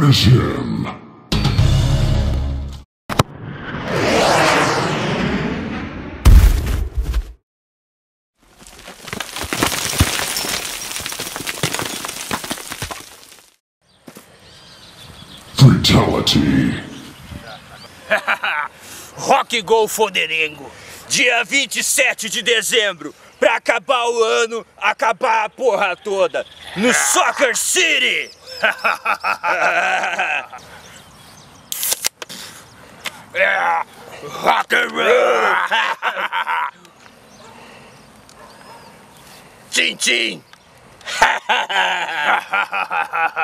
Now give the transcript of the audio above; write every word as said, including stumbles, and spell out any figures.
Finish him. Fatality. Rock Go Foderengo, dia vinte e sete de dezembro, pra acabar o ano, acabar a porra toda, no Soccer City! Rock and roll! Tchim, tchim!